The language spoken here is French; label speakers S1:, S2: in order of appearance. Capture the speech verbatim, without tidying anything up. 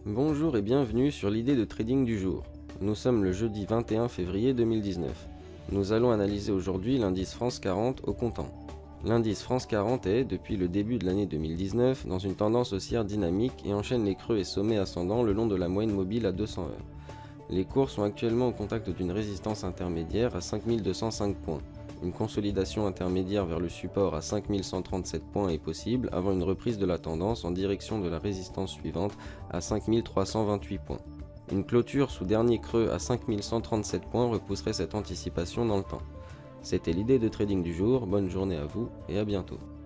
S1: Bonjour et bienvenue sur l'idée de trading du jour. Nous sommes le jeudi vingt et un février deux mille dix-neuf. Nous allons analyser aujourd'hui l'indice France quarante au comptant. L'indice France quarante est, depuis le début de l'année deux mille dix-neuf, dans une tendance haussière dynamique et enchaîne les creux et sommets ascendants le long de la moyenne mobile à deux cents heures. Les cours sont actuellement au contact d'une résistance intermédiaire à cinq mille deux cent cinq points. Une consolidation intermédiaire vers le support à cinq mille cent trente-sept points est possible avant une reprise de la tendance en direction de la résistance suivante à cinq mille trois cent vingt-huit points. Une clôture sous dernier creux à cinq mille cent trente-sept points repousserait cette anticipation dans le temps. C'était l'idée de trading du jour, bonne journée à vous et à bientôt.